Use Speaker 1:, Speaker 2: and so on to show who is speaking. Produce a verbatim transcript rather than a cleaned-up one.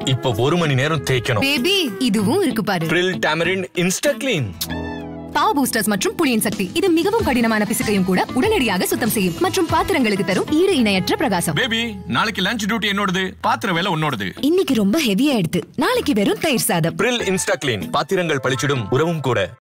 Speaker 1: இப்போ ஒரு மணி நேரம் தேய்க்கணும்.
Speaker 2: பேபி இதுவும் இருக்கு பாரு.
Speaker 1: Pril Tamarind Insta Clean.
Speaker 2: Power boosters மற்றும் புளியின் சக்தி. இது மிகவும் கடினமான பிசுக்கையும் கூட உடனடியாக சுத்தம் செய்யும் மற்றும் பாத்திரங்களுக்கு தரும் ஈடு இணையற்ற பிரகாசம்.
Speaker 3: பேபி நாளைக்கு லஞ்ச் டியூட்டி என்னோடது, பாத்திர வேலை உன்னோடது.
Speaker 2: இன்னைக்கு ரொம்ப ஹெவியா எடுத்து நாளைக்கு வெறும் தயிர் சாதம்.
Speaker 1: Pril Insta Clean. பாத்திரங்கள் பளிச்சிடும் உறவும் கூட.